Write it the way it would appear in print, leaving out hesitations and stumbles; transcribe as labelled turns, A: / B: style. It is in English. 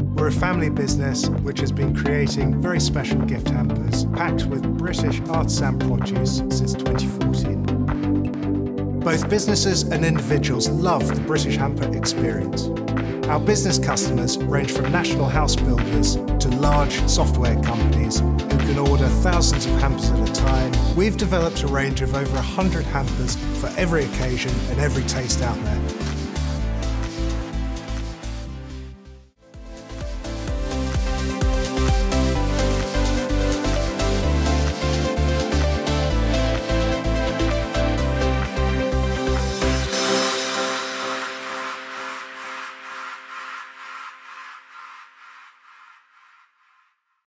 A: We're a family business which has been creating very special gift hampers packed with British artisan produce since 2014. Both businesses and individuals love the British hamper experience. Our business customers range from national house builders to large software companies who can order thousands of hampers at a time. We've developed a range of over 100 hampers for every occasion and every taste out there.